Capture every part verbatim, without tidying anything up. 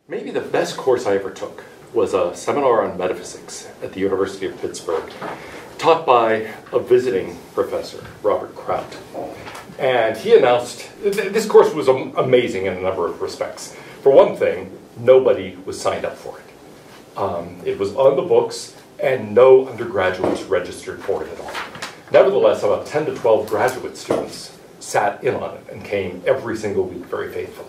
Maybe the best course I ever took was a seminar on metaphysics at the University of Pittsburgh, taught by a visiting professor, Robert Kraut. And he announced, this course was amazing in a number of respects. For one thing, nobody was signed up for it. Um, it was on the books, and no undergraduates registered for it at all. Nevertheless, about ten to twelve graduate students sat in on it and came every single week very faithfully.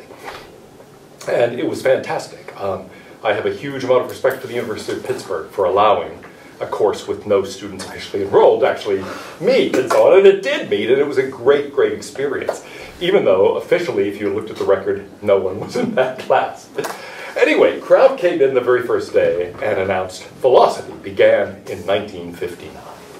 And it was fantastic. Um, I have a huge amount of respect for the University of Pittsburgh for allowing a course with no students officially enrolled actually meet and so on, and it did meet, and it was a great, great experience. Even though, officially, if you looked at the record, no one was in that class. Anyway, Kraut came in the very first day and announced philosophy began in nineteen fifty-nine.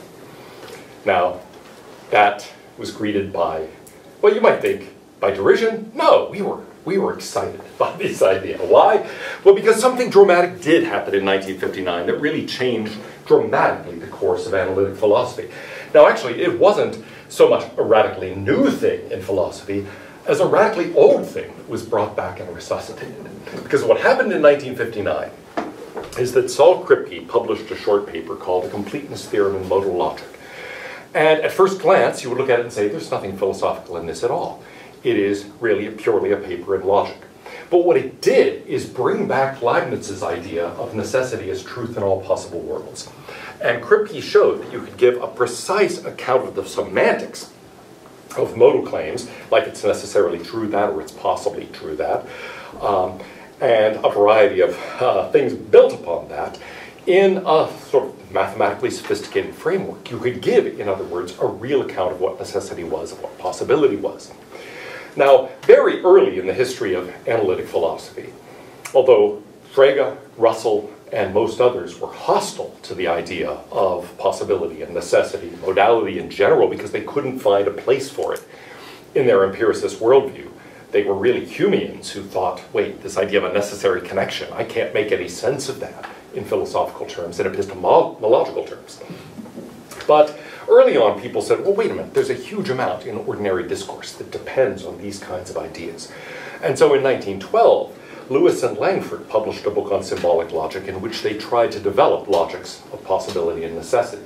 Now, that was greeted by, well, you might think, by derision? No, we were, we were excited by this idea. Why? Well, because something dramatic did happen in nineteen fifty-nine that really changed dramatically the course of analytic philosophy. Now, actually, it wasn't so much a radically new thing in philosophy as a radically old thing that was brought back and resuscitated. Because what happened in nineteen fifty-nine is that Saul Kripke published a short paper called The Completeness Theorem in Modal Logic. And at first glance, you would look at it and say, there's nothing philosophical in this at all. It is really purely a paper in logic. But what it did is bring back Leibniz's idea of necessity as truth in all possible worlds. And Kripke showed that you could give a precise account of the semantics of modal claims, like it's necessarily true that or it's possibly true that, um, and a variety of uh, things built upon that in a sort of mathematically sophisticated framework. You could give, in other words, a real account of what necessity was, of what possibility was. Now, very early in the history of analytic philosophy, although Frege, Russell, and most others were hostile to the idea of possibility and necessity, modality in general, because they couldn't find a place for it in their empiricist worldview. They were really Humeans who thought, wait, this idea of a necessary connection, I can't make any sense of that in philosophical terms, in epistemological terms. But early on, people said, well, wait a minute, there's a huge amount in ordinary discourse that depends on these kinds of ideas. And so in nineteen twelve, Lewis and Langford published a book on symbolic logic in which they tried to develop logics of possibility and necessity,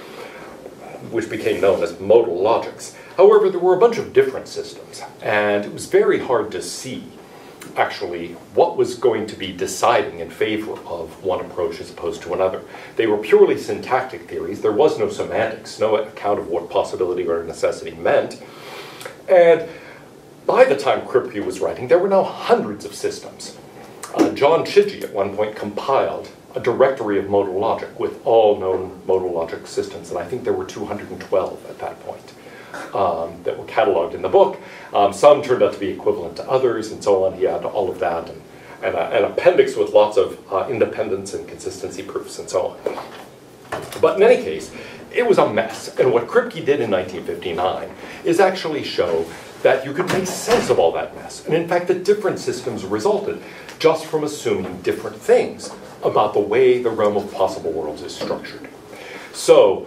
which became known as modal logics. However, there were a bunch of different systems, and it was very hard to see actually what was going to be deciding in favor of one approach as opposed to another. They were purely syntactic theories. There was no semantics, no account of what possibility or necessity meant. And by the time Kripke was writing, there were now hundreds of systems. Uh, John Chidgey at one point compiled a directory of modal logic with all known modal logic systems, and I think there were two hundred twelve at that point. Um, that were cataloged in the book. Um, some turned out to be equivalent to others, and so on. He had all of that, and, and a, an appendix with lots of uh, independence and consistency proofs, and so on. But in any case, it was a mess. And what Kripke did in nineteen fifty-nine is actually show that you could make sense of all that mess. And in fact, that different systems resulted just from assuming different things about the way the realm of possible worlds is structured. So,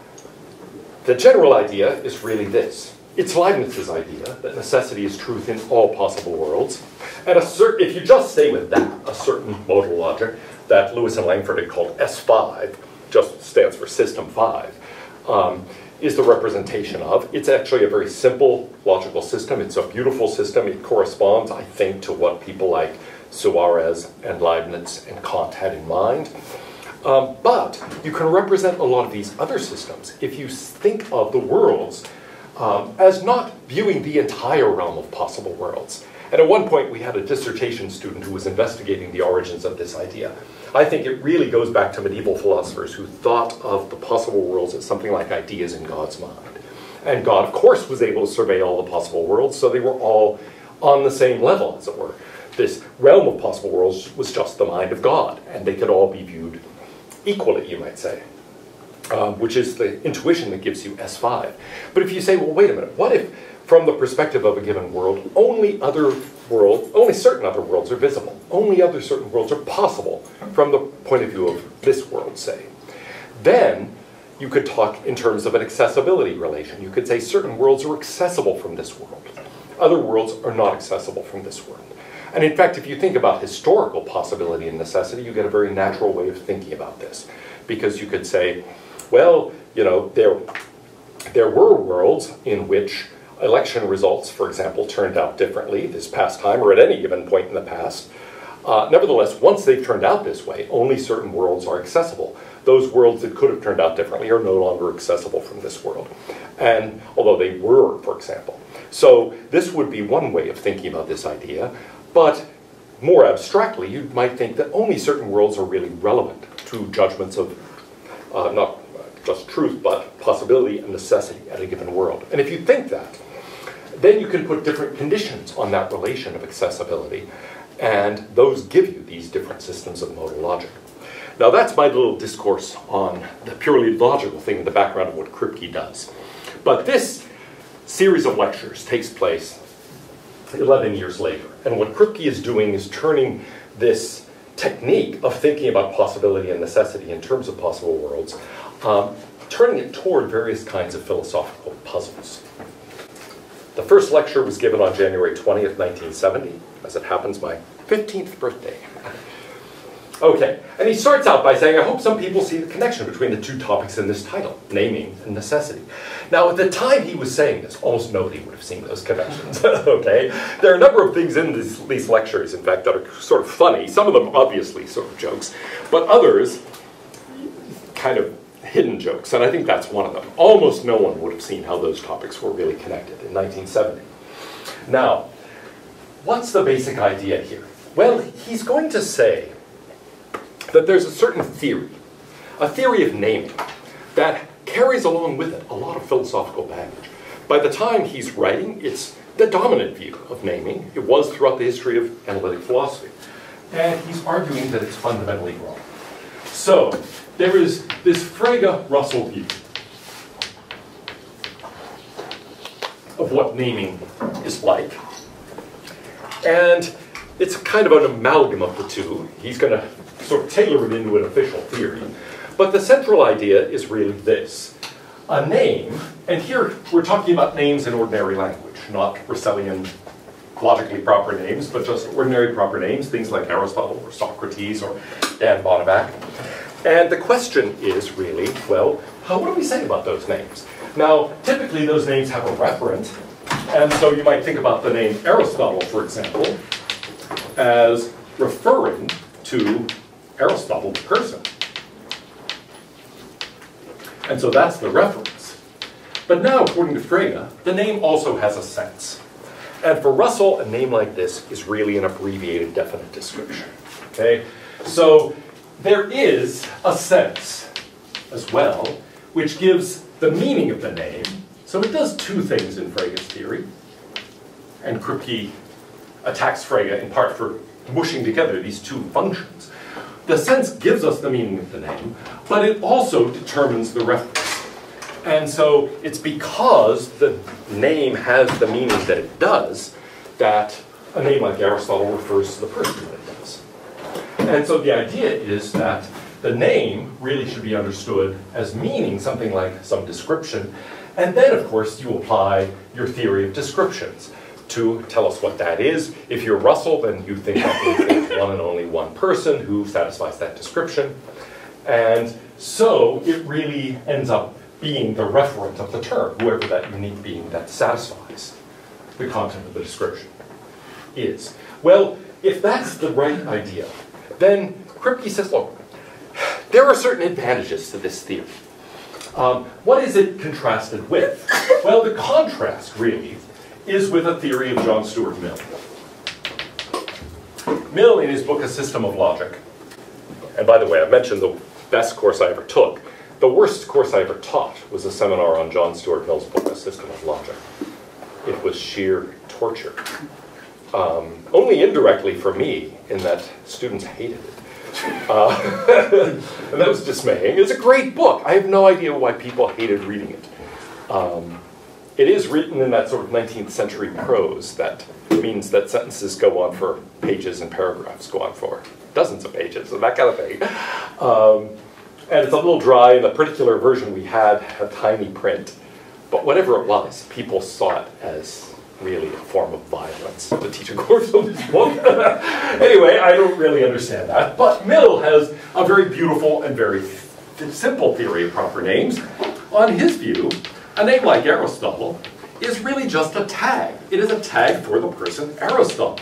the general idea is really this. It's Leibniz's idea that necessity is truth in all possible worlds. And a cert if you just stay with that, a certain modal logic that Lewis and Langford had called S five, just stands for System five, um, is the representation of. It's actually a very simple logical system. It's a beautiful system. It corresponds, I think, to what people like Suarez and Leibniz and Kant had in mind. Um, but you can represent a lot of these other systems if you think of the worlds um, as not viewing the entire realm of possible worlds. And at one point we had a dissertation student who was investigating the origins of this idea. I think it really goes back to medieval philosophers who thought of the possible worlds as something like ideas in God's mind. And God, of course, was able to survey all the possible worlds, so they were all on the same level, as it were. This realm of possible worlds was just the mind of God, and they could all be viewed equally, you might say, um, which is the intuition that gives you S five. But if you say, well, wait a minute, what if, from the perspective of a given world, only other worlds, only certain other worlds are visible, only other certain worlds are possible from the point of view of this world, say? Then you could talk in terms of an accessibility relation. You could say certain worlds are accessible from this world. Other worlds are not accessible from this world. And in fact, if you think about historical possibility and necessity, you get a very natural way of thinking about this. Because you could say, well, you know, there, there were worlds in which election results, for example, turned out differently this past time or at any given point in the past. Uh, nevertheless, once they've turned out this way, only certain worlds are accessible. Those worlds that could have turned out differently are no longer accessible from this world. And although they were, for example. So this would be one way of thinking about this idea. But more abstractly, you might think that only certain worlds are really relevant to judgments of uh, not just truth, but possibility and necessity at a given world. And if you think that, then you can put different conditions on that relation of accessibility, and those give you these different systems of modal logic. Now that's my little discourse on the purely logical thing in the background of what Kripke does. But this series of lectures takes place eleven years later. And what Kripke is doing is turning this technique of thinking about possibility and necessity in terms of possible worlds, um, turning it toward various kinds of philosophical puzzles. The first lecture was given on January twentieth, nineteen seventy, as it happens, my fifteenth birthday. Okay, and he starts out by saying, I hope some people see the connection between the two topics in this title, naming and necessity. Now, at the time he was saying this, almost nobody would have seen those connections, okay? There are a number of things in these, these lectures, in fact, that are sort of funny. Some of them obviously sort of jokes, but others kind of hidden jokes, and I think that's one of them. Almost no one would have seen how those topics were really connected in nineteen seventy. Now, what's the basic idea here? Well, he's going to say that there's a certain theory, a theory of naming, that carries along with it a lot of philosophical baggage. By the time he's writing, it's the dominant view of naming. It was throughout the history of analytic philosophy. And he's arguing that it's fundamentally wrong. So, there is this Frege-Russell view of what naming is like. And it's kind of an amalgam of the two. He's going to sort of tailor it into an official theory. But the central idea is really this. A name, and here we're talking about names in ordinary language, not Russellian logically proper names, but just ordinary proper names, things like Aristotle or Socrates or Dan Bonnebach. And the question is really, well, how, what do we say about those names? Now, typically those names have a referent, and so you might think about the name Aristotle, for example, as referring to Aristotle, the person. And so that's the reference. But now, according to Frege, the name also has a sense. And for Russell, a name like this is really an abbreviated definite description. Okay? So there is a sense as well, which gives the meaning of the name. So it does two things in Frege's theory. And Kripke attacks Frege in part for mushing together these two functions. The sense gives us the meaning of the name, but it also determines the reference. And so it's because the name has the meaning that it does that a name like Aristotle refers to the person that it does. And so the idea is that the name really should be understood as meaning something like some description. And then, of course, you apply your theory of descriptions to tell us what that is. If you're Russell, then you think that there's one and only one person who satisfies that description. And so it really ends up being the referent of the term, whoever that unique being that satisfies the content of the description is. Well, if that's the right idea, then Kripke says, look, there are certain advantages to this theory. Um, what is it contrasted with? Well, the contrast, really, is with a theory of John Stuart Mill. Mill, in his book, A System of Logic, and by the way, I mentioned the best course I ever took. The worst course I ever taught was a seminar on John Stuart Mill's book, A System of Logic. It was sheer torture. Um, only indirectly for me, in that students hated it. Uh, and that was dismaying. It's a great book. I have no idea why people hated reading it. Um, It is written in that sort of nineteenth century prose that means that sentences go on for pages and paragraphs go on for dozens of pages and that kind of thing. Um, and it's a little dry, and the particular version we had had tiny print. But whatever it was, people saw it as really a form of violence to teach a course on this book. Anyway, I don't really understand that. But Mill has a very beautiful and very simple theory of proper names. On his view, a name like Aristotle is really just a tag. It is a tag for the person Aristotle.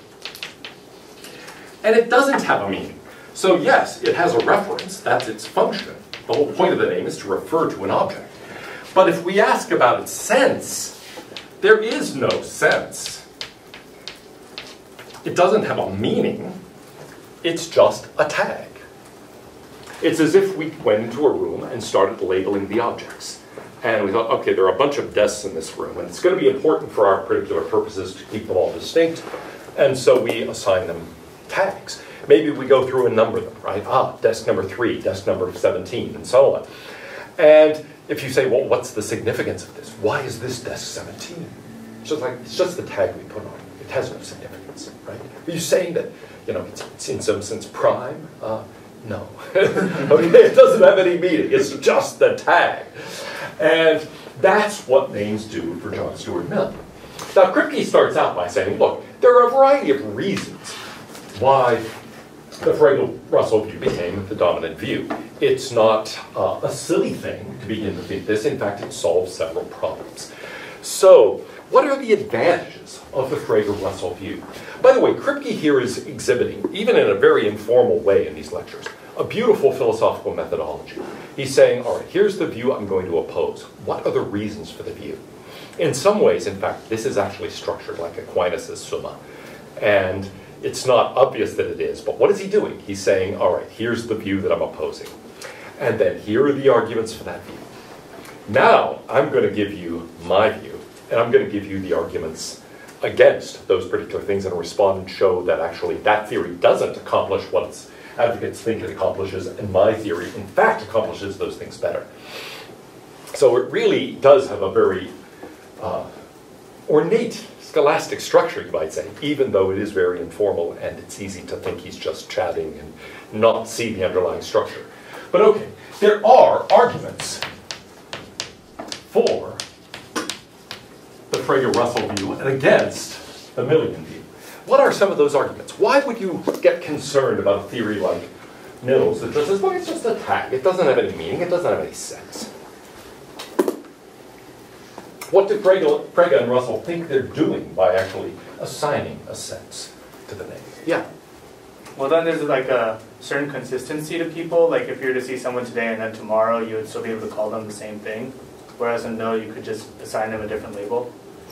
And it doesn't have a meaning. So yes, it has a reference. That's its function. The whole point of the name is to refer to an object. But if we ask about its sense, there is no sense. It doesn't have a meaning. It's just a tag. It's as if we went into a room and started labeling the objects. And we thought, okay, there are a bunch of desks in this room, and it's going to be important for our particular purposes to keep them all distinct. And so we assign them tags. Maybe we go through and number them, right? Ah, desk number three, desk number seventeen, and so on. And if you say, well, what's the significance of this? Why is this desk seventeen? It's just like, it's just the tag we put on it. It has no significance, right? Are you saying that, you know, it's, it's in some sense prime? Uh, no. Okay, it doesn't have any meaning. It's just the tag. And that's what names do for John Stuart Mill. Now, Kripke starts out by saying, look, there are a variety of reasons why the Frege-Russell view became the dominant view. It's not uh, a silly thing to begin to think this. In fact, it solves several problems. So, what are the advantages of the Frege-Russell view? By the way, Kripke here is exhibiting, even in a very informal way in these lectures, a beautiful philosophical methodology. He's saying, all right, here's the view I'm going to oppose. What are the reasons for the view? In some ways, in fact, this is actually structured like Aquinas' Summa. And it's not obvious that it is, but what is he doing? He's saying, all right, here's the view that I'm opposing. And then here are the arguments for that view. Now, I'm going to give you my view, and I'm going to give you the arguments against those particular things and respond and show that actually that theory doesn't accomplish what its advocates think it accomplishes, and my theory, in fact, accomplishes those things better. So it really does have a very uh, ornate scholastic structure, you might say, even though it is very informal and it's easy to think he's just chatting and not see the underlying structure. But okay, there are arguments for the Frege-Russell view and against the Millian view. What are some of those arguments? Why would you get concerned about a theory like Mill's that just says, well, it's just a tag. It doesn't have any meaning. It doesn't have any sense. What do Frege, Frege and Russell think they're doing by actually assigning a sense to the name? Yeah? Well, then there's like a certain consistency to people. Like if you were to see someone today and then tomorrow, you would still be able to call them the same thing. Whereas in Mill, you could just assign them a different label.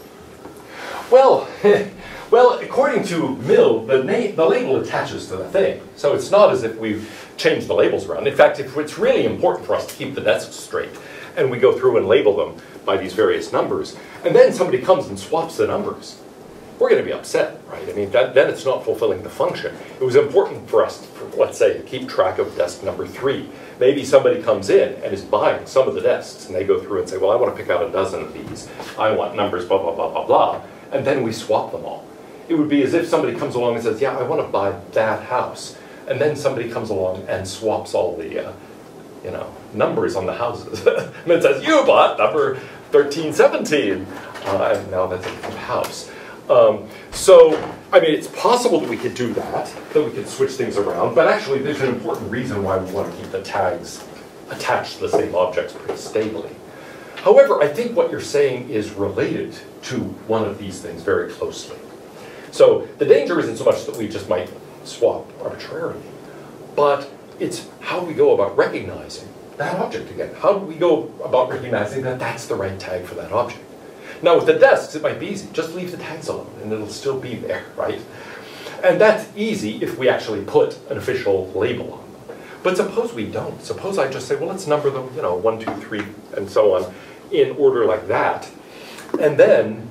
Well, well, according to Mill, the, name, the label attaches to the thing. So it's not as if we've changed the labels around. In fact, if it's really important for us to keep the desks straight, and we go through and label them by these various numbers, and then somebody comes and swaps the numbers, we're going to be upset, right? I mean, that, then it's not fulfilling the function. It was important for us, for, let's say, to keep track of desk number three. Maybe somebody comes in and is buying some of the desks, and they go through and say, well, I want to pick out a dozen of these. I want numbers, blah, blah, blah, blah, blah. And then we swap them all. It would be as if somebody comes along and says, yeah, I want to buy that house. And then somebody comes along and swaps all the, uh, you know, numbers on the houses. And then says, you bought number thirteen seventeen. Uh, and now that's a different house. Um, so, I mean, it's possible that we could do that, that we could switch things around, but actually there's an important reason why we want to keep the tags attached to the same objects pretty stably. However, I think what you're saying is related to one of these things very closely. So, the danger isn't so much that we just might swap arbitrarily, but it's how we go about recognizing that object again. How do we go about recognizing that that's the right tag for that object? Now with the desks, it might be easy. Just leave the tags alone and it'll still be there, right? And that's easy if we actually put an official label on them. But suppose we don't. Suppose I just say, well, let's number them, you know, one, two, three, and so on, in order like that. And then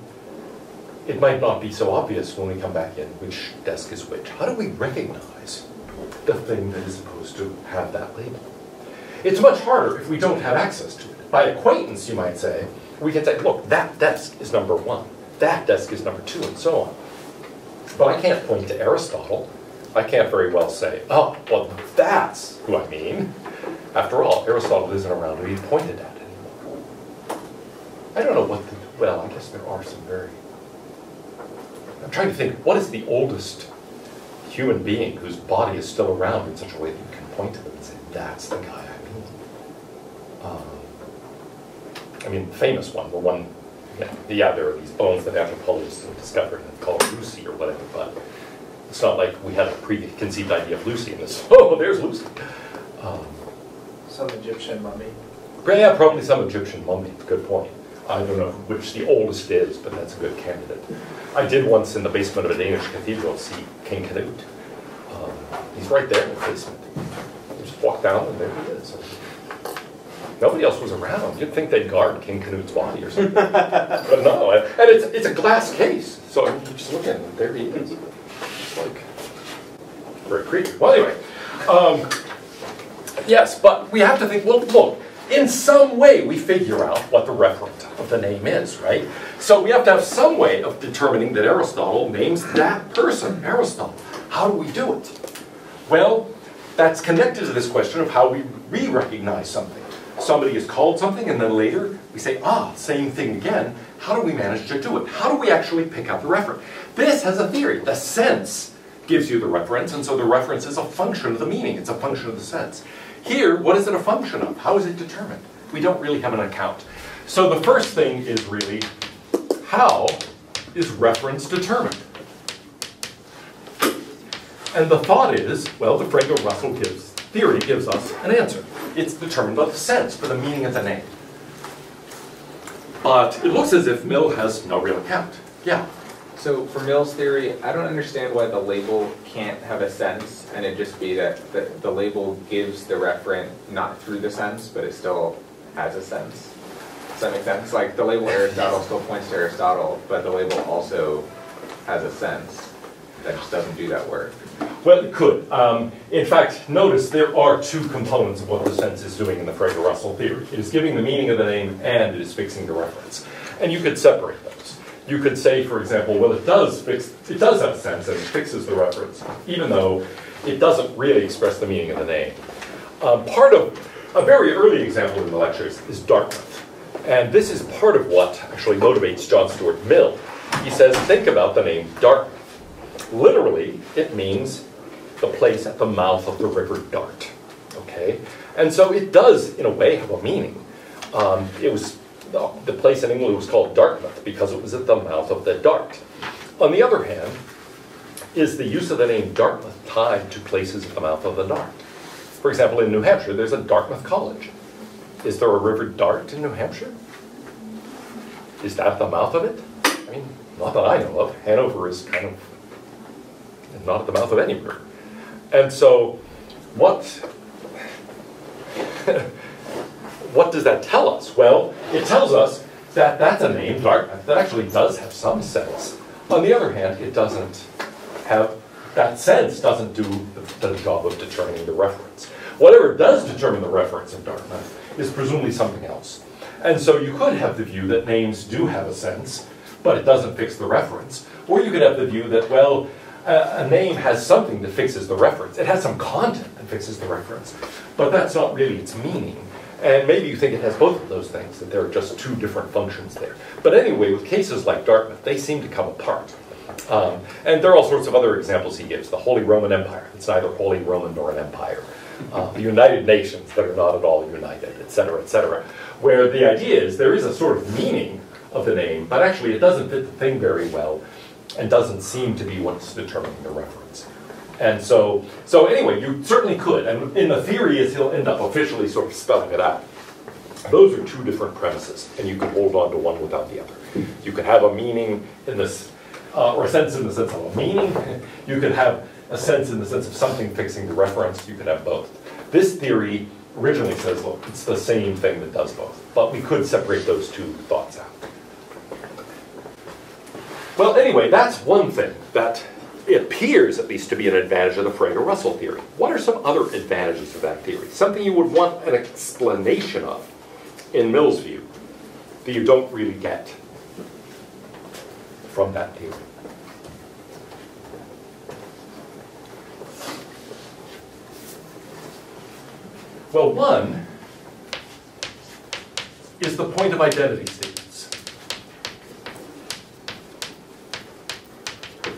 it might not be so obvious when we come back in which desk is which. How do we recognize the thing that is supposed to have that label? It's much harder if we don't have access to it. By acquaintance, you might say, we can say, look, that desk is number one, that desk is number two, and so on. But I can't point to Aristotle. I can't very well say, oh, well, that's who I mean. After all, Aristotle isn't around to be pointed at anymore. I don't know what the, well, I guess there are some very trying to think, what is the oldest human being whose body is still around in such a way that you can point to them and say, that's the guy I mean? Um, I mean, the famous one, the one, yeah, yeah, there are these bones that anthropologists have discovered and called Lucy or whatever, but it's not like we had a preconceived idea of Lucy in this. Oh, there's Lucy. Um, Some Egyptian mummy. yeah, probably some Egyptian mummy. Good point. I don't know which the oldest is, but that's a good candidate. I did once in the basement of a Danish cathedral see King Canute. Um, he's right there in the basement. You just walk down and there he is. Nobody else was around. You'd think they'd guard King Canute's body or something. But no, and it's, it's a glass case. So you just look at it and there he is. It's like, very creepy. Well, anyway. Um, yes, but we have to think, well, look, in some way we figure out what the referent of the name is, right? So we have to have some way of determining that Aristotle names that person, Aristotle. How do we do it? Well, that's connected to this question of how we re-recognize something. Somebody is called something and then later we say, ah, same thing again. How do we manage to do it? How do we actually pick out the referent? This has a theory. The sense gives you the reference, and so the reference is a function of the meaning. It's a function of the sense. Here, what is it a function of? How is it determined? We don't really have an account. So the first thing is really, how is reference determined? And the thought is, well, the Frege-Russell gives, theory gives us an answer. It's determined by the sense for the meaning of the name. But it looks as if Mill has no real account. Yeah. So for Mill's theory, I don't understand why the label can't have a sense, and it just be that the, the label gives the referent not through the sense, but it still has a sense. Does that make sense? Like the label Aristotle still points to Aristotle, but the label also has a sense. That just doesn't do that work. Well, it could. Um, in fact, notice there are two components of what the sense is doing in the Frege-Russell theory. It is giving the meaning of the name and it is fixing the reference. And you could separate those. You could say, for example, well, it does fix, it does have a sense and it fixes the reference, even though it doesn't really express the meaning of the name. Um, part of, a very early example in the lectures is Dartmouth. And this is part of what actually motivates John Stuart Mill. He says, think about the name Dartmouth. Literally, it means the place at the mouth of the river Dart. Okay? And so it does, in a way, have a meaning. Um, it was the place in England was called Dartmouth because it was at the mouth of the Dart. On the other hand, is the use of the name Dartmouth tied to places at the mouth of the Dart? For example, in New Hampshire, there's a Dartmouth College. Is there a river Dart in New Hampshire? Is that the mouth of it? I mean, not that I know of. Hanover is kind of not at the mouth of any river. And so, what, what does that tell us? Well, it tells us that that's a name, Dartmouth, that actually does have some sense. On the other hand, it doesn't have, that sense doesn't do the, the job of determining the reference. Whatever does determine the reference of Dartmouth is presumably something else. And so you could have the view that names do have a sense, but it doesn't fix the reference. Or you could have the view that, well, a, a name has something that fixes the reference. It has some content that fixes the reference, but that's not really its meaning. And maybe you think it has both of those things, that there are just two different functions there. But anyway, with cases like Dartmouth, they seem to come apart. Um, and there are all sorts of other examples he gives. The Holy Roman Empire, it's neither Holy Roman nor an empire. Uh, the United Nations that are not at all united, et cetera, et cetera. Where the idea is there is a sort of meaning of the name, but actually it doesn't fit the thing very well and doesn't seem to be what's determining the reference. And so, so anyway, you certainly could, and in the theory is he'll end up officially sort of spelling it out. Those are two different premises, and you could hold on to one without the other. You could have a meaning in this, uh, or a sense in the sense of a meaning. You could have a sense in the sense of something fixing the reference. You could have both. This theory originally says, look, it's the same thing that does both. But we could separate those two thoughts out. Well, anyway, that's one thing that it appears, at least, to be an advantage of the Frege-Russell theory. What are some other advantages of that theory? Something you would want an explanation of, in Mill's view, that you don't really get from that theory. Well, one is the point of identity statements.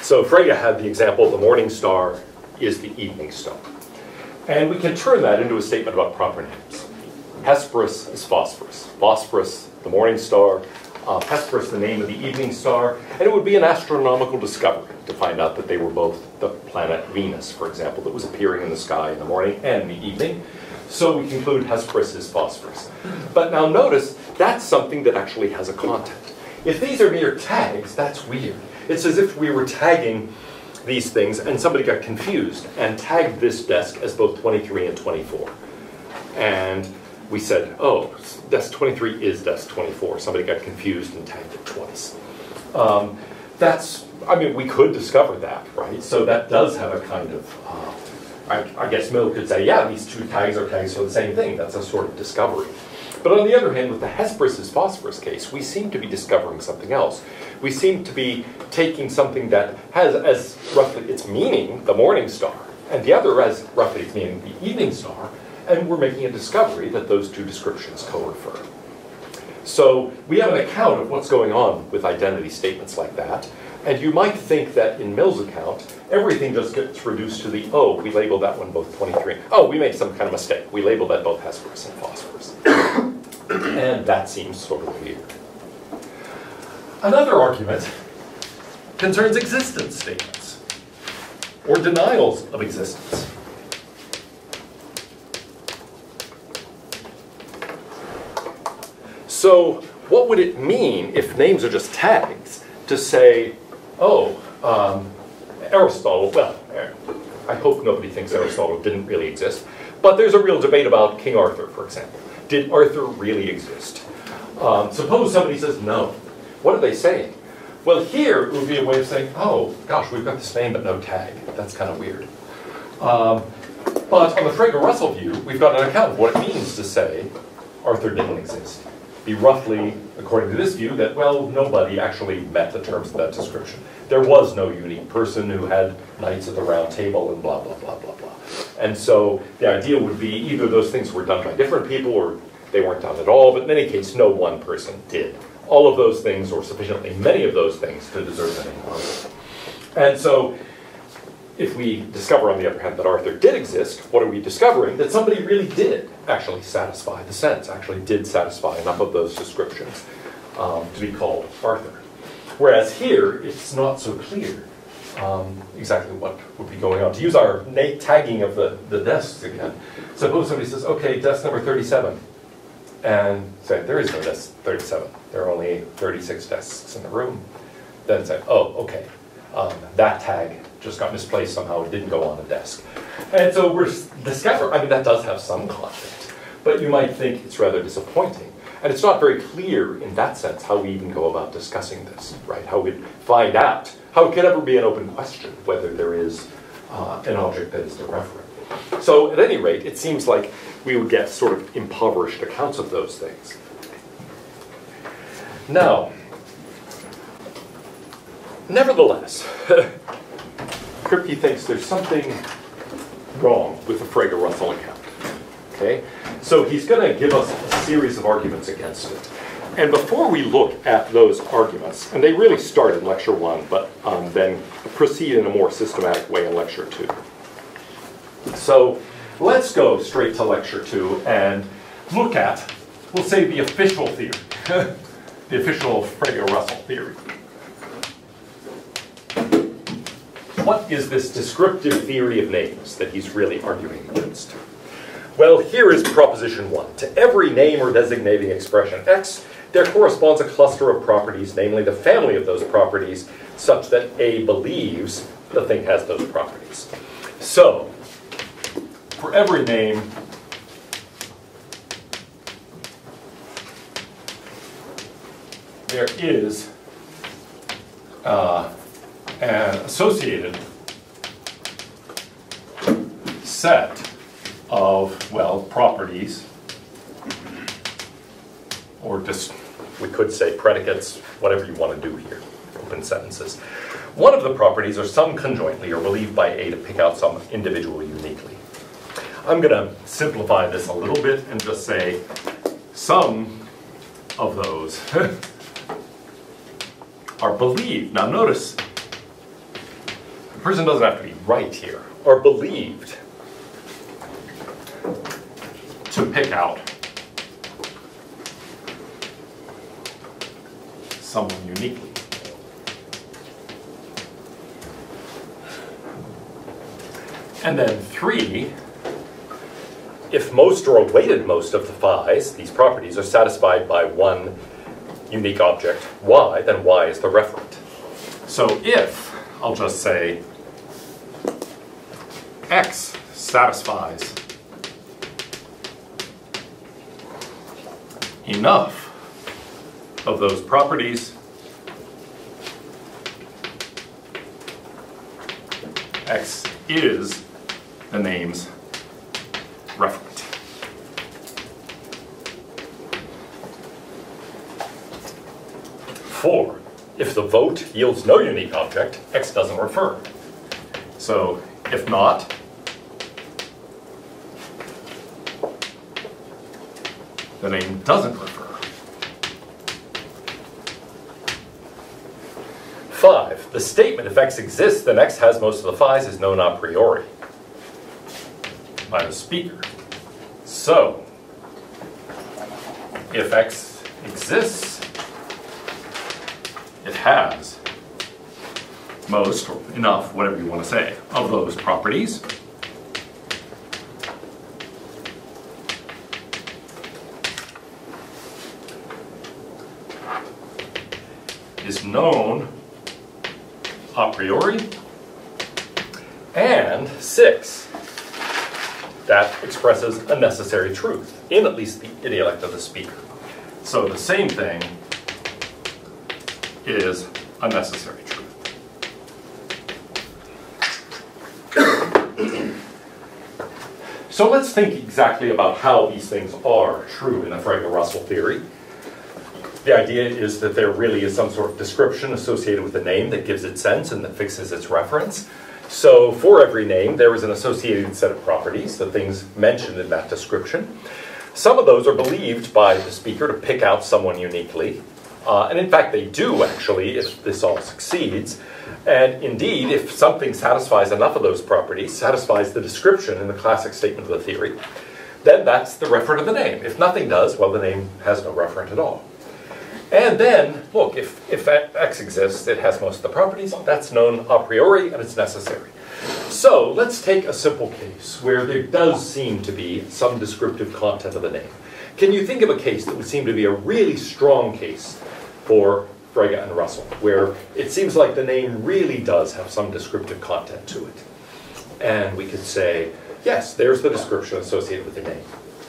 So Frege had the example, the morning star is the evening star. And we can turn that into a statement about proper names. Hesperus is phosphorus. Phosphorus, the morning star. Uh, Hesperus, the name of the evening star. And it would be an astronomical discovery to find out that they were both the planet Venus, for example, that was appearing in the sky in the morning and in the evening. So we conclude Hesperus is phosphorus. But now notice, that's something that actually has a content. If these are mere tags, that's weird. It's as if we were tagging these things and somebody got confused and tagged this desk as both twenty-three and twenty-four. And we said, oh, desk twenty-three is desk twenty-four. Somebody got confused and tagged it twice. Um, that's, I mean, we could discover that, right? So that does have a kind of, uh, I, I guess Mill could say, yeah, these two tags are tags for the same thing. That's a sort of discovery. But on the other hand, with the Hesperus is phosphorus case, we seem to be discovering something else. We seem to be taking something that has as roughly its meaning, the morning star, and the other as roughly its meaning, the evening star, and we're making a discovery that those two descriptions co-refer. So we have an account of what's going on with identity statements like that, and you might think that in Mill's account, everything just gets reduced to the, oh, we labeled that one both twenty-three. Oh, we made some kind of mistake. We labeled that both Hesperus and phosphorus. And that seems sort of weird. Another argument concerns existence statements, or denials of existence. So what would it mean if names are just tags to say, oh, um, Aristotle, well, I hope nobody thinks Aristotle didn't really exist, but there's a real debate about King Arthur, for example. Did Arthur really exist? Um, suppose somebody says no. What are they saying? Well, here it would be a way of saying, oh, gosh, we've got this name but no tag. That's kind of weird. Um, but on the Frege-Russell view, we've got an account of what it means to say Arthur didn't exist. Be roughly, according to this view, that, well, nobody actually met the terms of that description. There was no unique person who had knights at the round table and blah, blah, blah, blah, blah. And so the idea would be either those things were done by different people or they weren't done at all, but in any case, no one person did all of those things, or sufficiently many of those things, to deserve the name Arthur. And so if we discover, on the other hand, that Arthur did exist, what are we discovering? That somebody really did actually satisfy the sense, actually did satisfy enough of those descriptions um, to be called Arthur. Whereas here, it's not so clear um, exactly what would be going on. To use our tagging of the, the desks again, suppose somebody says, okay, desk number thirty-seven. And say, there is no desk thirty-seven. There are only thirty-six desks in the room. Then say, oh, okay, um, that tag just got misplaced somehow. It didn't go on the desk. And so we're discovering, I mean, that does have some content, but you might think it's rather disappointing. And it's not very clear in that sense how we even go about discussing this, right? How we'd find out, how it could ever be an open question whether there is uh, an object that is the referent. So at any rate, it seems like we would get sort of impoverished accounts of those things. Now, nevertheless, Kripke thinks there's something wrong with the Frege-Russell account. Okay? So he's going to give us a series of arguments against it. And before we look at those arguments, and they really start in lecture one, but um, then proceed in a more systematic way in lecture two. So let's go straight to lecture two and look at, we'll say, the official theory, the official Frege-Russell theory. What is this descriptive theory of names that he's really arguing against? Well, here is proposition one. To every name or designating expression X, there corresponds a cluster of properties, namely the family of those properties, such that A believes the thing has those properties. So, for every name, there is uh, an associated set of, well, properties, or just, we could say predicates, whatever you want to do here, open sentences. One of the properties are summed conjointly or believed by A to pick out some individual uniquely. I'm going to simplify this a little bit and just say some of those are believed. Now notice, the person doesn't have to be right here, or believed to pick out someone uniquely. And then three, if most or a weighted most of the phi's, these properties, are satisfied by one unique object, y, then y is the referent. So if, I'll just say, x satisfies enough of those properties, x is the name's referent. Four, if the vote yields no unique object, x doesn't refer. So if not, the name doesn't refer. Five, the statement if x exists, then x has most of the phi's is known a priori by the speaker. So, if x exists, it has most, or enough, whatever you want to say, of those properties. Is known a priori. And six, that expresses a necessary truth in at least the idiolect of the speaker. So the same thing is a necessary truth. So let's think exactly about how these things are true in the Frege-Russell theory. The idea is that there really is some sort of description associated with the name that gives it sense and that fixes its reference. So for every name, there is an associated set of properties, the things mentioned in that description. Some of those are believed by the speaker to pick out someone uniquely. Uh, and in fact, they do actually, if this all succeeds. And indeed, if something satisfies enough of those properties, satisfies the description in the classic statement of the theory, then that's the referent of the name. If nothing does, well, the name has no referent at all. And then, look, if, if x exists, it has most of the properties. That's known a priori, and it's necessary. So let's take a simple case where there does seem to be some descriptive content of the name. Can you think of a case that would seem to be a really strong case for Frege and Russell, where it seems like the name really does have some descriptive content to it? And we could say, yes, there's the description associated with the name.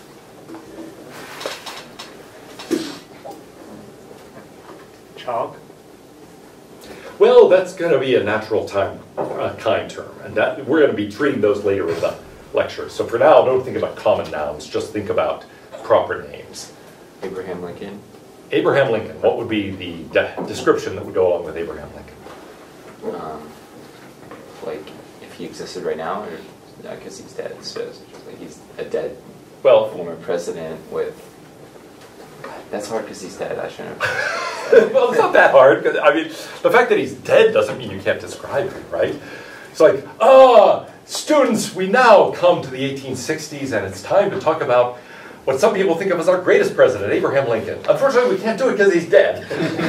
Chalk? Well, that's going to be a natural time, uh, kind term, and that, we're going to be treating those later in the lecture. So for now, don't think about common nouns, just think about proper names. Abraham Lincoln. Abraham Lincoln, what would be the de description that would go along with Abraham Lincoln? Um, like, if he existed right now, or because he's dead, so it's just like he's a dead well, former president with. That's hard because he's dead. I shouldn't have. Well, it's not that hard. Cause, I mean, the fact that he's dead doesn't mean you can't describe him, right? It's like, ah, students, we now come to the eighteen sixties, and it's time to talk about what some people think of as our greatest president, Abraham Lincoln. Unfortunately, we can't do it because he's dead.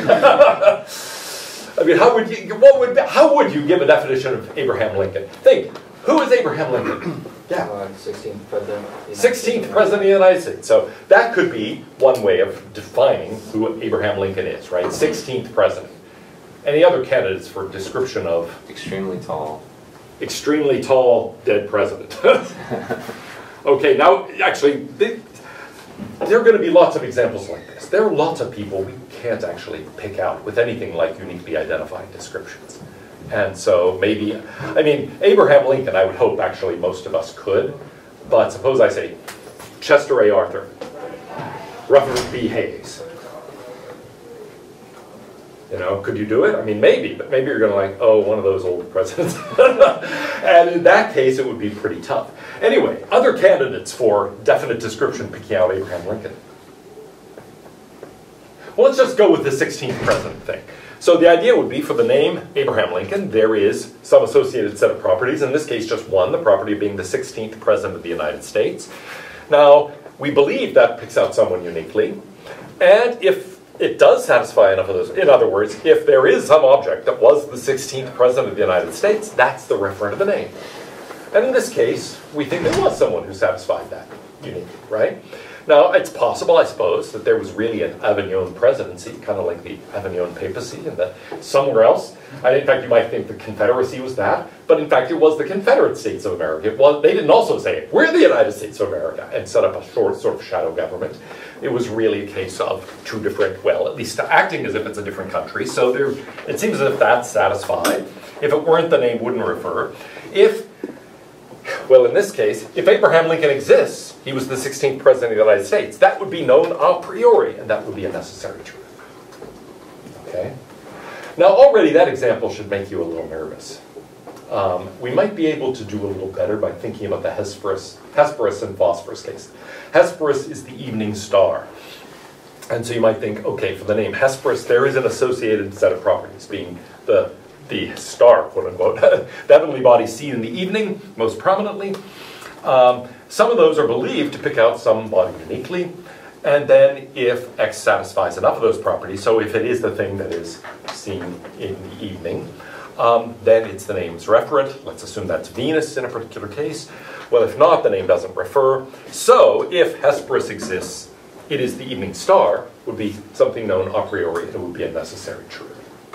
I mean, how would you? What would? How would you give a definition of Abraham Lincoln? Think. Who is Abraham Lincoln? Yeah. Uh, sixteenth president. sixteenth president of the United States. So that could be one way of defining who Abraham Lincoln is, right? sixteenth president. Any other candidates for description of? Extremely tall. Extremely tall, dead president. Okay, now, actually, they, there are going to be lots of examples like this. There are lots of people we can't actually pick out with anything like uniquely identified descriptions. And so maybe, I mean, Abraham Lincoln, I would hope actually most of us could. But suppose I say Chester A. Arthur, Rutherford B. Hayes. You know, could you do it? I mean, maybe, but maybe you're going to like, oh, one of those old presidents. And in that case, it would be pretty tough. Anyway, other candidates for definite description picking out Abraham Lincoln. Well, let's just go with the sixteenth president thing. So the idea would be for the name Abraham Lincoln, there is some associated set of properties, in this case just one, the property being the sixteenth President of the United States. Now, we believe that picks out someone uniquely, and if it does satisfy enough of those, in other words, if there is some object that was the sixteenth President of the United States, that's the referent of the name. And in this case, we think there was someone who satisfied that uniquely, right? Now, it's possible, I suppose, that there was really an Avignon presidency, kind of like the Avignon papacy, and that somewhere else, I, in fact, you might think the Confederacy was that, but in fact, it was the Confederate States of America. It was, they didn't also say, we're the United States of America, and set up a short, sort of shadow government. It was really a case of two different, well, at least acting as if it's a different country. So there, it seems as if that's satisfied. If it weren't, the name wouldn't refer. If Well, in this case, if Abraham Lincoln exists, he was the sixteenth President of the United States, that would be known a priori, and that would be a necessary truth. Okay? Now, already that example should make you a little nervous. Um, we might be able to do a little better by thinking about the Hesperus, Hesperus and Phosphorus case. Hesperus is the evening star. And so you might think, okay, for the name Hesperus, there is an associated set of properties, being the the star, quote unquote, the heavenly body seen in the evening, most prominently. Um, some of those are believed to pick out some body uniquely, and then if X satisfies enough of those properties, so if it is the thing that is seen in the evening, um, then it's the name's referent. Let's assume that's Venus in a particular case. Well, if not, the name doesn't refer. So if Hesperus exists, it is the evening star, would be something known a priori, and it would be a necessary truth.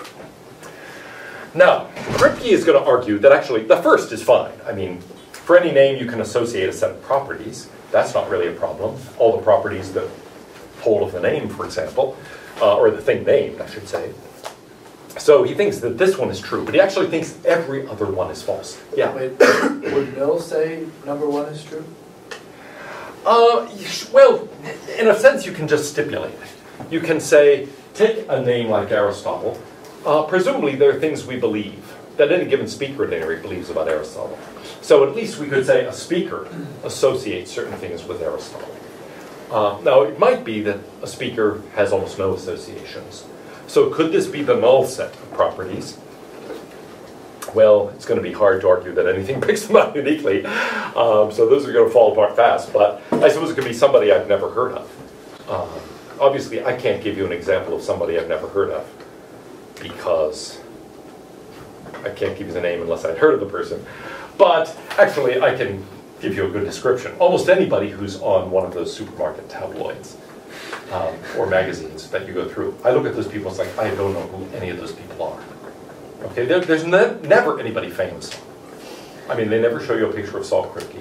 Now, Kripke is going to argue that actually the first is fine. I mean, for any name you can associate a set of properties. That's not really a problem. All the properties that hold of the name, for example, uh, or the thing named, I should say. So he thinks that this one is true, but he actually thinks every other one is false. Yeah? Wait, would Mill say number one is true? Uh, well, in a sense, you can just stipulate it. You can say, take a name like Aristotle. Uh, presumably, there are things we believe that any given speaker at any rate believes about Aristotle. So at least we could say a speaker associates certain things with Aristotle. Uh, now, it might be that a speaker has almost no associations. So could this be the null set of properties? Well, it's going to be hard to argue that anything picks them out uniquely. Um, so those are going to fall apart fast. But I suppose it could be somebody I've never heard of. Um, obviously, I can't give you an example of somebody I've never heard of, because I can't give you the name unless I'd heard of the person. But actually, I can give you a good description. Almost anybody who's on one of those supermarket tabloids um, or magazines that you go through, I look at those people, it's like, I don't know who any of those people are. Okay, there, there's ne never anybody famous. I mean, they never show you a picture of Saul Kripke.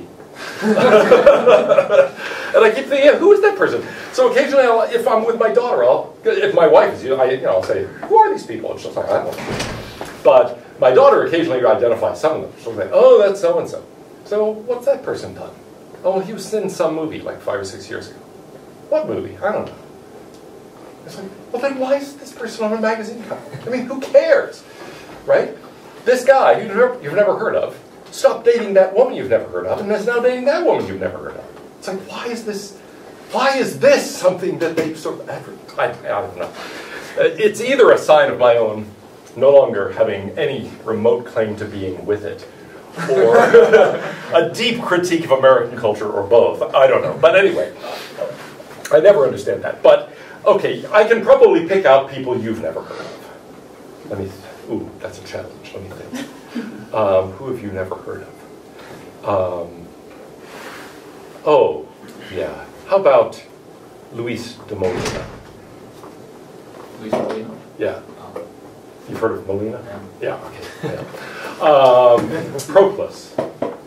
And I keep thinking, yeah, who is that person? So occasionally, I'll, if I'm with my daughter, I'll, if my wife is, you know, I, you know, I'll say, who are these people? And she'll say, I don't know. But my daughter occasionally identifies some of them. She'll say, oh, that's so-and-so. So what's that person done? Oh, he was in some movie like five or six years ago. What movie? I don't know. It's like, well, then why is this person on a magazine cover? I mean, who cares? Right? This guy you've never, you've never heard of stopped dating that woman you've never heard of and is now dating that woman you've never heard of. It's like, why is this, why is this something that they sort of, I, I don't know. It's either a sign of my own no longer having any remote claim to being with it, or a deep critique of American culture, or both. I don't know. But anyway, I never understand that. But, okay, I can probably pick out people you've never heard of. Let me, ooh, that's a challenge. Let me think. Um, who have you never heard of? Um, oh, yeah. How about Luis de Molina? Luis Molina? Yeah. Oh. You've heard of Molina? Yeah. Yeah, okay. Yeah. Um, Proclus.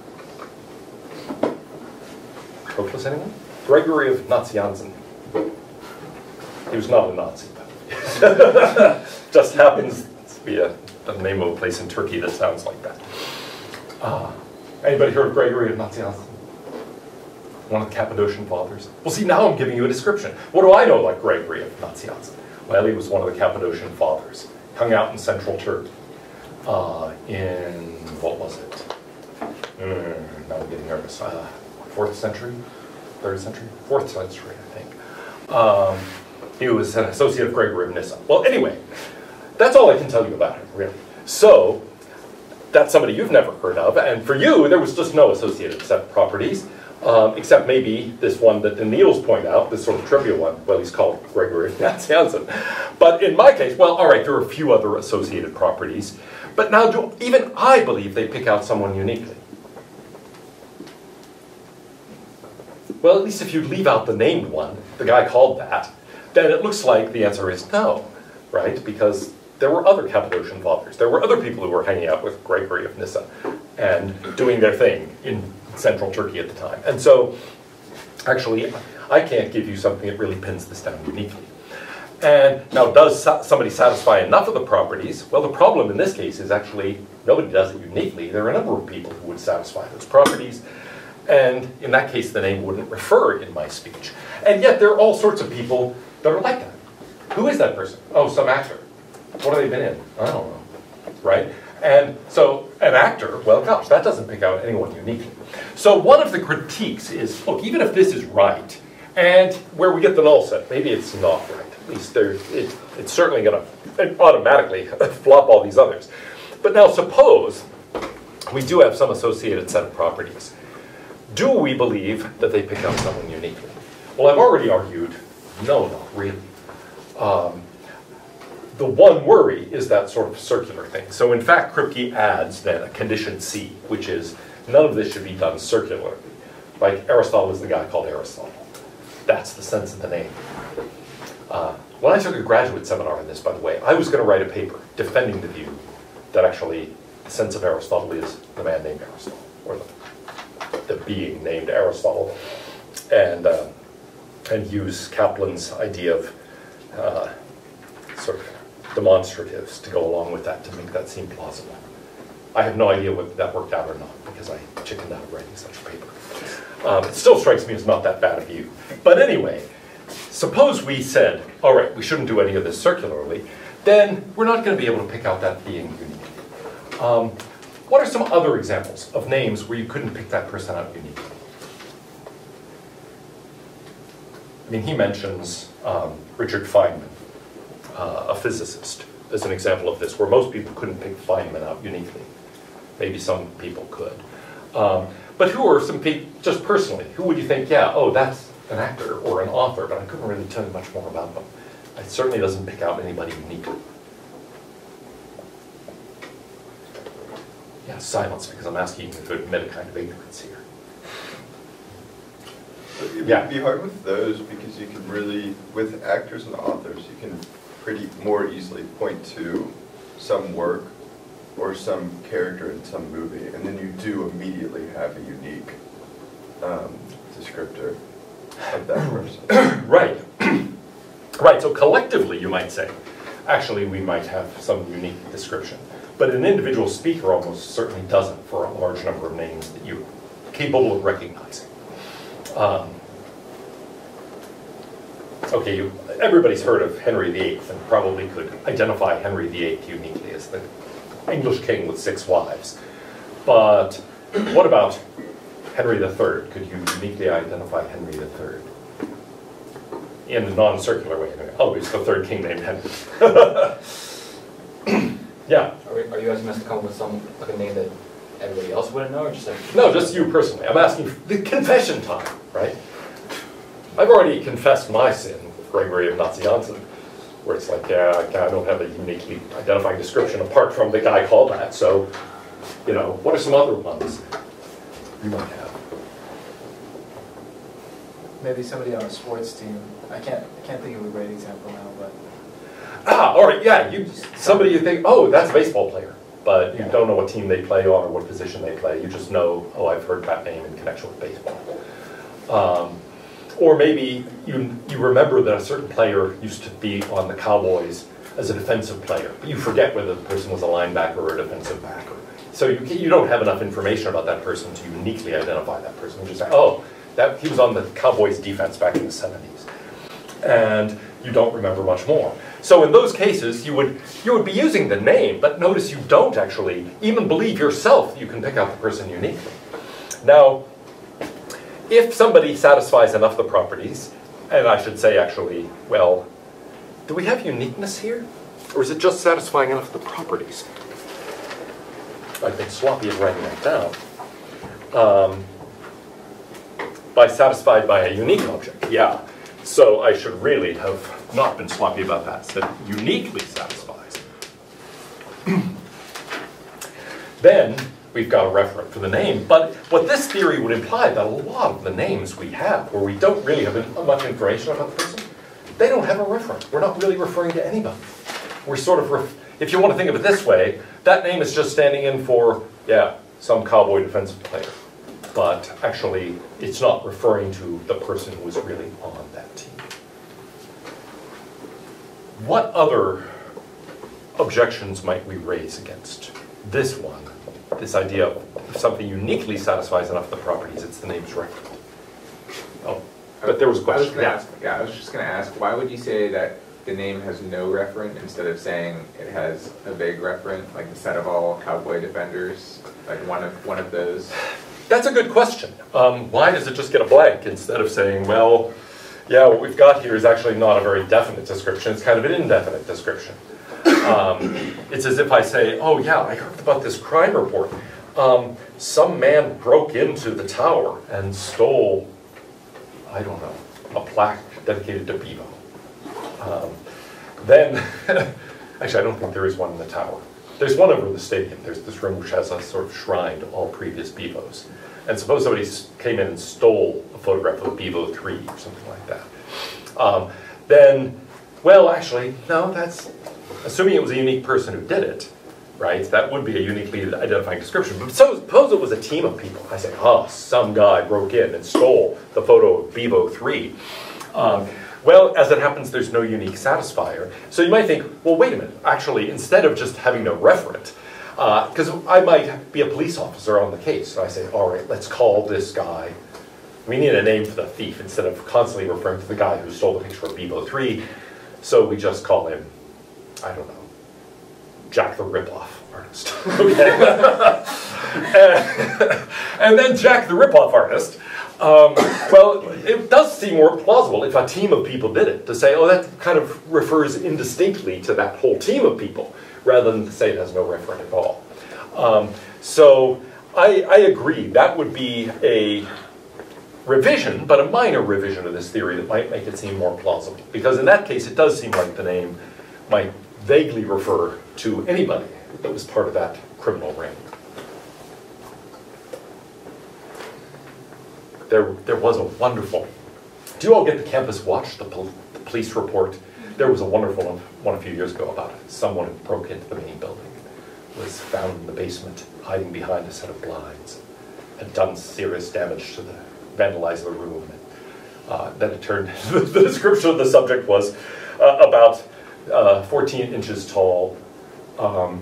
Proclus, anyone? Gregory of Nazianzen. He was not a Nazi, but just happens to be a, a name of a place in Turkey that sounds like that. Uh, anybody heard of Gregory of Nazianzen? One of the Cappadocian fathers? Well, see, now I'm giving you a description. What do I know like Gregory of Nazianzen? Well, he was one of the Cappadocian fathers. Hung out in central Turkey. Uh, in, what was it? Mm, now I'm getting nervous. Uh, fourth century? Third century? Fourth century, I think. Um, he was an associate of Gregory of Nyssa. Well, anyway, that's all I can tell you about him, really. So, that's somebody you've never heard of, and for you, there was just no associated set of properties, um, except maybe this one that the Needles point out, this sort of trivial one. Well, he's called Gregory Nazianzen. But in my case, well, all right, there are a few other associated properties, but now do, even I believe they pick out someone uniquely. Well, at least if you leave out the named one, the guy called that, then it looks like the answer is no, right? Because there were other Cappadocian fathers. There were other people who were hanging out with Gregory of Nyssa and doing their thing in central Turkey at the time. And so, actually, I can't give you something that really pins this down uniquely. And now, does somebody satisfy enough of the properties? Well, the problem in this case is actually nobody does it uniquely. There are a number of people who would satisfy those properties. And in that case, the name wouldn't refer in my speech. And yet, there are all sorts of people that are like that. Who is that person? Oh, some actor. What have they been in? I don't know. Right? And so, an actor, well, gosh, that doesn't pick out anyone uniquely. So one of the critiques is, look, even if this is right, and where we get the null set, maybe it's not right. At least there, it, it's certainly going to automatically flop all these others. But now suppose we do have some associated set of properties. Do we believe that they pick out someone uniquely? Well, I've already argued, no, not really. Um, the one worry is that sort of circular thing. So in fact, Kripke adds then a condition C, which is none of this should be done circularly. Like Aristotle is the guy called Aristotle. That's the sense of the name. Uh, when I took a graduate seminar on this, by the way, I was going to write a paper defending the view that actually the sense of Aristotle is the man named Aristotle, or the, the being named Aristotle, and, uh, and use Kaplan's idea of uh, sort of demonstratives to go along with that to make that seem plausible. I have no idea whether that worked out or not, because I chickened out of writing such a paper. Um, it still strikes me as not that bad a view. But anyway, suppose we said, all right, we shouldn't do any of this circularly, then we're not going to be able to pick out that being unique. Um, what are some other examples of names where you couldn't pick that person out uniquely? I mean, he mentions um, Richard Feynman, uh, a physicist, as an example of this, where most people couldn't pick Feynman out uniquely. Maybe some people could. Um, but who are some people, just personally, who would you think, yeah, oh, that's an actor or an author, but I couldn't really tell you much more about them. It certainly doesn't pick out anybody uniquely. Yeah, silence, because I'm asking you to admit a kind of ignorance here. It would Yeah. be hard with those because you can really, with actors and authors, you can pretty more easily point to some work or some character in some movie, and then you do immediately have a unique um, descriptor of that person. Right. Right, so collectively, you might say, actually, we might have some unique description. But an individual speaker almost certainly doesn't for a large number of names that you're capable of recognizing. Um, okay, you, everybody's heard of Henry the Eighth and probably could identify Henry the Eighth uniquely as the English king with six wives. But what about Henry the Third? Could you uniquely identify Henry the Third? In a non-circular way, anyway. Oh, he's the third king named Henry. Yeah. Are, we, are you asking us to come up with some, like a name that everybody else wouldn't know, or just like... No, just you personally. I'm asking the confession time, right? I've already confessed my sin with Gregory of Nazianzen, where it's like, yeah, I don't have a uniquely identifying description apart from the guy called that, so, you know, what are some other ones you might have? Maybe somebody on a sports team. I can't, I can't think of a great example now, but... Ah, all right, yeah, you, somebody you think, oh, that's a baseball player, but you Yeah. don't know what team they play on or what position they play. You just know, oh, I've heard that name in connection with baseball. Um, or maybe you, you remember that a certain player used to be on the Cowboys as a defensive player, but you forget whether the person was a linebacker or a defensive backer. So you, you don't have enough information about that person to uniquely identify that person. You just say, oh, that, he was on the Cowboys defense back in the seventies. And you don't remember much more. So in those cases, you would, you would be using the name, but notice you don't actually even believe yourself you can pick out the person uniquely. Now, if somebody satisfies enough of the properties, and I should say actually, well, do we have uniqueness here? Or is it just satisfying enough of the properties? I've been sloppy at writing that down. Um, by satisfied by a unique object, yeah. So I should really have not been sloppy about that. Said uniquely satisfies. Then we've got a referent for the name. But what this theory would imply that a lot of the names we have, where we don't really have much information about the person, they don't have a referent. We're not really referring to anybody. We're sort of, ref if you want to think of it this way, that name is just standing in for, yeah, some cowboy defensive player. But actually, it's not referring to the person who was really on that team. What other objections might we raise against this one? This idea of if something uniquely satisfies enough of the properties, it's the name's referent. Oh, but there was a question. I was gonna ask, yeah, I was just going to ask, why would you say that the name has no referent instead of saying it has a vague referent, like the set of all cowboy defenders, like one of one of those? That's a good question. Um, why does it just get a blank instead of saying, well, yeah, what we've got here is actually not a very definite description. It's kind of an indefinite description. Um, it's as if I say, oh yeah, I heard about this crime report. Um, some man broke into the tower and stole, I don't know, a plaque dedicated to Bevo. Um, then, actually I don't think there is one in the tower. There's one over the stadium. There's this room which has a sort of shrine to all previous Bevos. And suppose somebody came in and stole a photograph of Bevo three or something like that. Um, then, well, actually, no, that's, assuming it was a unique person who did it, right? That would be a uniquely identifying description. But so, suppose it was a team of people. I say, oh, some guy broke in and stole the photo of Bevo three. Um, Well, as it happens, there's no unique satisfier. So you might think, well, wait a minute. Actually, instead of just having no referent, because uh, I might be a police officer on the case. So I say, all right, let's call this guy. We need a name for the thief instead of constantly referring to the guy who stole the picture of Bevo three. So we just call him, I don't know, Jack the Ripoff artist. Okay. and, and then Jack the Ripoff artist. Um, well, it does seem more plausible if a team of people did it, to say, oh, that kind of refers indistinctly to that whole team of people, rather than to say it has no referent at all. Um, so I, I agree, that would be a revision, but a minor revision of this theory that might make it seem more plausible. Because in that case, it does seem like the name might vaguely refer to anybody that was part of that criminal ring. There, there was a wonderful, do you all get the campus watch, the, pol the police report? There was a wonderful one, one a few years ago about it. Someone who broke into the main building, was found in the basement, hiding behind a set of blinds, had done serious damage to the, vandalized the room. And, uh, then it turned, the description of the subject was uh, about uh, fourteen inches tall, um,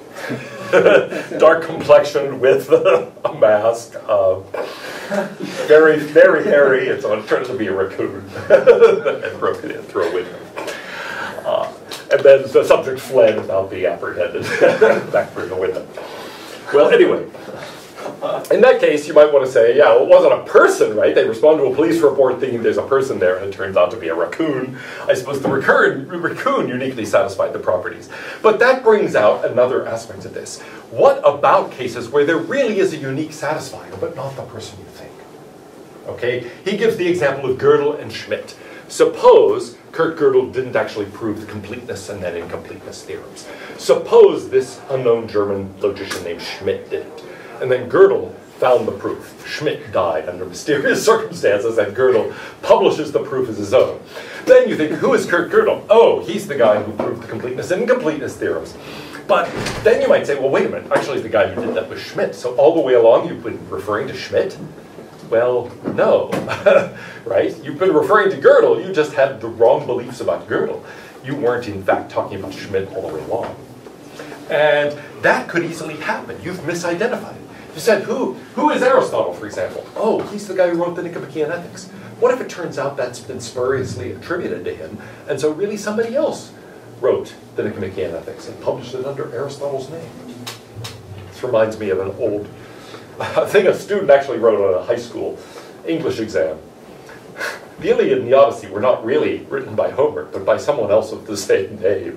dark complexion with uh, a mask, uh, very, very hairy, and so it turned out to be a raccoon and broke it in through a window. Uh, and then the subject fled without being apprehended back through the window. Well, anyway, in that case, you might want to say, yeah, well, it wasn't a person, right? They respond to a police report thinking there's a person there, and it turns out to be a raccoon. I suppose the raccoon, raccoon uniquely satisfied the properties. But that brings out another aspect of this. What about cases where there really is a unique satisfier, but not the person you think? Okay, he gives the example of Gödel and Schmidt. Suppose Kurt Gödel didn't actually prove the completeness and then incompleteness theorems. Suppose this unknown German logician named Schmidt did it. And then Gödel found the proof. Schmidt died under mysterious circumstances, and Gödel publishes the proof as his own. Then you think, who is Kurt Gödel? Oh, he's the guy who proved the completeness and incompleteness theorems. But then you might say, well, wait a minute, actually the guy who did that was Schmidt. So all the way along you've been referring to Schmidt? Well, no, right? You've been referring to Gödel, you just had the wrong beliefs about Gödel. You weren't in fact talking about Schmidt all the way along. And that could easily happen. You've misidentified it. You said, who, who is Aristotle, for example? Oh, he's the guy who wrote the Nicomachean Ethics. What if it turns out that's been spuriously attributed to him, and so really somebody else wrote the Nicomachean Ethics and published it under Aristotle's name? This reminds me of an old thing a student actually wrote on a high school English exam. the Iliad and the Odyssey were not really written by Homer, but by someone else with the same name.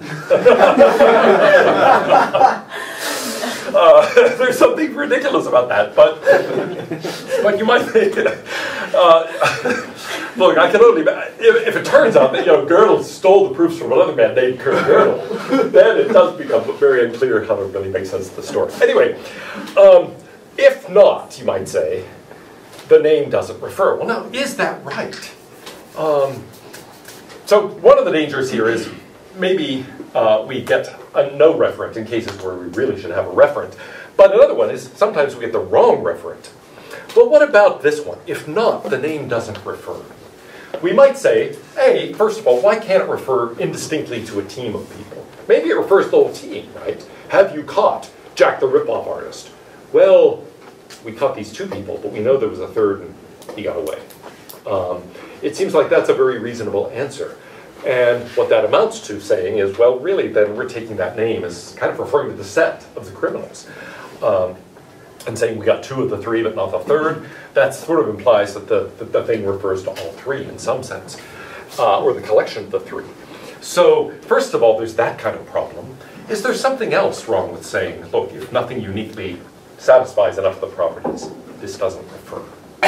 uh, there's something ridiculous about that, but but you might think. Uh, look, I can only if, if it turns out that you know Gödel stole the proofs from another man named Kurt Gödel, then it does become very unclear how to really make sense of the story. Anyway, um, if not, you might say, the name doesn't refer. Well, now, is that right? Um, so one of the dangers here is maybe uh, we get a no referent in cases where we really should have a referent. But another one is sometimes we get the wrong referent. Well, what about this one? If not, the name doesn't refer. We might say, hey, first of all, why can't it refer indistinctly to a team of people? Maybe it refers to the whole team, right? Have you caught Jack the Rip-Off artist? Well, we caught these two people, but we know there was a third and he got away. Um, it seems like that's a very reasonable answer. And what that amounts to saying is, well, really, then we're taking that name as kind of referring to the set of the criminals. Um, and saying we got two of the three, but not the third. That sort of implies that the, that the thing refers to all three in some sense, uh, or the collection of the three. So, first of all, there's that kind of problem. Is there something else wrong with saying, look, if nothing uniquely satisfies enough of the properties, this doesn't refer?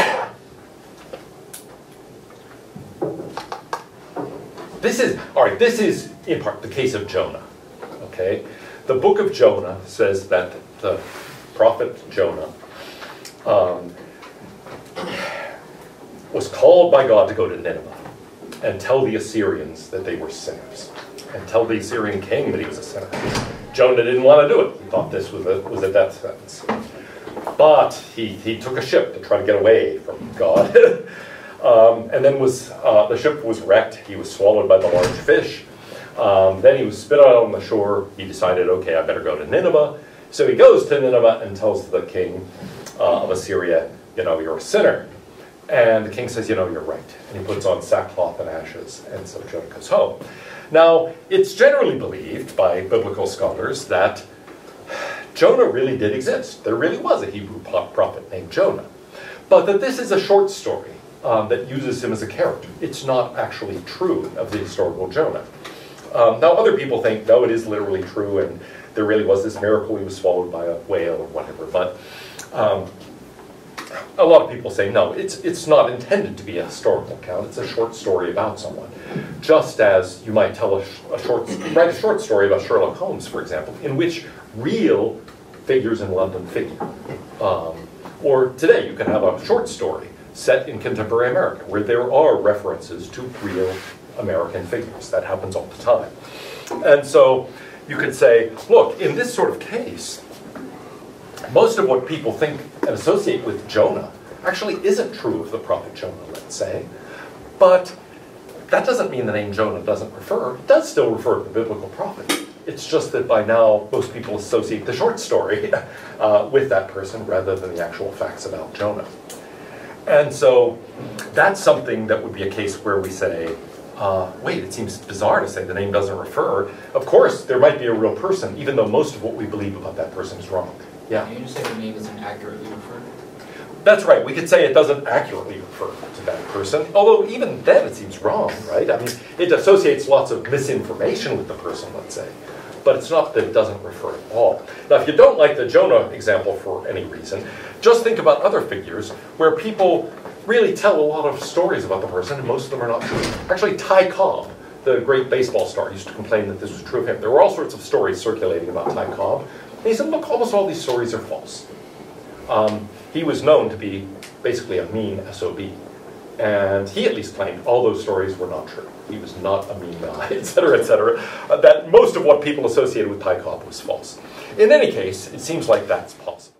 This is, all right, this is in part the case of Jonah, okay? The book of Jonah says that the prophet Jonah um, was called by God to go to Nineveh and tell the Assyrians that they were sinners, and tell the Assyrian king that he was a sinner. Jonah didn't want to do it. He thought this was a, was a death sentence. But he, he took a ship to try to get away from God. um, and then was uh, the ship was wrecked. He was swallowed by the large fish. Um, then he was spit out on the shore. He decided, okay, I better go to Nineveh. So he goes to Nineveh and tells the king uh, of Assyria, you know, you're a sinner. And the king says, you know, you're right. And he puts on sackcloth and ashes. And so Jonah goes home. Now, it's generally believed by biblical scholars that Jonah really did exist. There really was a Hebrew prophet named Jonah. But that this is a short story um, that uses him as a character. It's not actually true of the historical Jonah. Um, now, other people think, no, it is literally true, and there really was this miracle, he was swallowed by a whale or whatever. But um, a lot of people say, no, it's, it's not intended to be a historical account. It's a short story about someone. Just as you might tell a, a short, write a short story about Sherlock Holmes, for example, in which real figures in London figure. Um, or today, you can have a short story set in contemporary America, where there are references to real American figures. That happens all the time. And so you could say, look, in this sort of case, most of what people think and associate with Jonah actually isn't true of the prophet Jonah, let's say. But that doesn't mean the name Jonah doesn't refer. It does still refer to the biblical prophet. It's just that by now, most people associate the short story uh, with that person rather than the actual facts about Jonah. And so that's something that would be a case where we say, uh, wait, it seems bizarre to say the name doesn't refer. Of course, there might be a real person, even though most of what we believe about that person is wrong. Yeah? Can you just say the name isn't accurately referred? That's right. We could say it doesn't accurately refer to that person, although even then it seems wrong, right? I mean, it associates lots of misinformation with the person, let's say. But it's not that it doesn't refer at all. Now, if you don't like the Jonah example for any reason, just think about other figures where people really tell a lot of stories about the person, and most of them are not true. Actually, Ty Cobb, the great baseball star, used to complain that this was true of him. There were all sorts of stories circulating about Ty Cobb. And he said, look, almost all these stories are false. Um, he was known to be basically a mean S O B. And he at least claimed all those stories were not true. He was not a mean guy, et cetera, et cetera. Uh, that most of what people associated with Ty Cobb was false. In any case, it seems like that's possible.